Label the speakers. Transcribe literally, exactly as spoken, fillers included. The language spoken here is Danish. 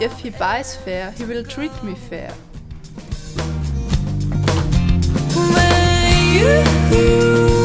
Speaker 1: If he buys fair, he will treat me fair.
Speaker 2: When you